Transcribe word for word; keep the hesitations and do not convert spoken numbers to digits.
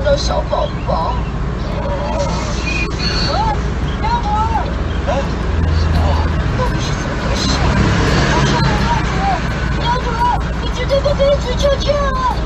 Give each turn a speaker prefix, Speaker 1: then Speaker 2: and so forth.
Speaker 1: 了小宝宝。啊，家伙！哎，到底是怎么回事？好像有妖主！妖主，你绝对不可以死翘翘啊！